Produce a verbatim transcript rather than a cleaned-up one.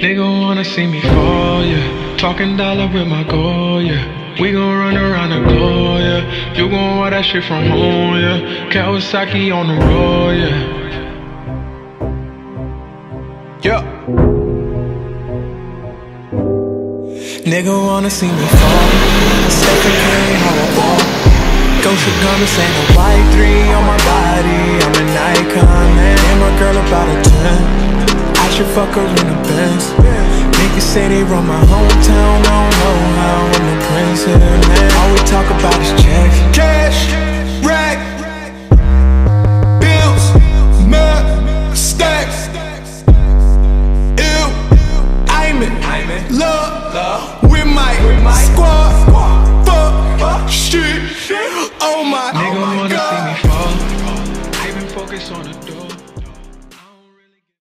Nigga wanna see me fall, yeah. Talking dollar with my goal, yeah. We gon' run around the globe, yeah. You gon' want that shit from home, yeah. Kawasaki on the road, yeah. Yeah. Nigga wanna see me fall. Stephen Curry, how I walk. Gosha Gummins ain't a white three on my body. I'm an icon, man. And my girl about a ten. I should fuck her in the Benz. Niggas say they run my hometown. I don't know how I'm the prince here, man. All we talk about is checks. Cash, rack, bills, mud, stacks. Ew, I'm in love with my squad. Fuck, shit, oh my, Nigga oh my wanna God. see me fall. I been focused on the door.